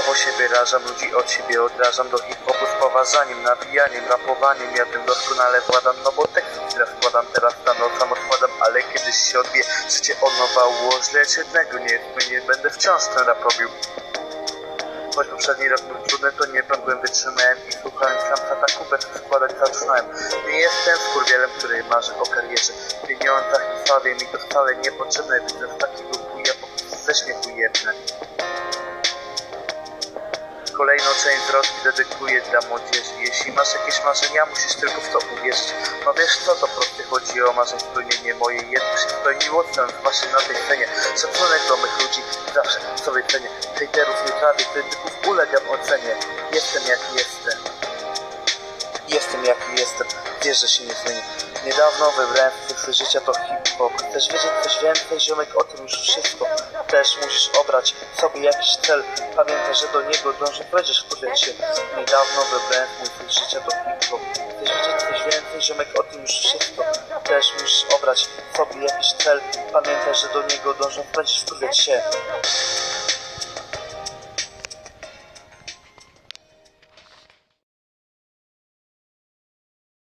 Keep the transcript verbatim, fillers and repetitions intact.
Słowo się wyrażam, ludzi od siebie odrażam. Do hip-hopu z poważaniem, nawijaniem, rapowaniem. Ja tym doskonale władam, no bo tekst chwilę składam, teraz stanął sam odkładam. Ale kiedyś się odbije, życie od nowa ułoży. Lecz jednego nie zmienię, będę wciąż ten rap robił. Choć poprzedni rok był trudny, to nie pękłem, wytrzymałem i słuchałem sam ataku, bez składać zaczynałem. Nie jestem skurwielem, który marzy o karierze, pieniądzach i sławie, mi to wcale niepotrzebne. Widzę z takiego buja, po prostu ze śmiechu jedne. Kolejną część zwrotki dedykuję dla młodzieży. Jeśli masz jakieś marzenia, musisz tylko w to uwierzyć. No wiesz co, to proste chodzi o marzeń spełnienie. Moje jedno się spełniło, zwłaszcza na tej scenie. Szacunek do mych ludzi zawsze sobie cenię. Hejterów nie trawię, krytyków ulegam ocenie. Jestem jaki jestem. Jestem jaki jestem. Wiesz, że się nie zmieni. Niedawno wybrałem cykl życia to hip-hop. Chcesz wiedzieć coś więcej, ziomek, o tym już wszystko. Też musisz obrać sobie jakiś cel. Pamiętaj, że do niego dążysz, będziesz wkurwiać się. Niedawno wybrałem mój cykl życia to hip-hop. Chcesz wiedzieć coś więcej, ziomek, o tym już wszystko. Też musisz obrać sobie jakiś cel. Pamiętaj, że do niego dążysz, będziesz wkurwiać się.